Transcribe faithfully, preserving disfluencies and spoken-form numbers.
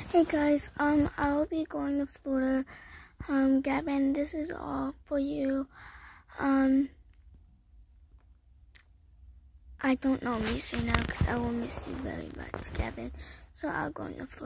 Hey guys, um, I will be going to Florida. Um, Gavin, this is all for you. Um, I don't know miss you now because I will miss you very much, Gavin. So I'll go into Florida.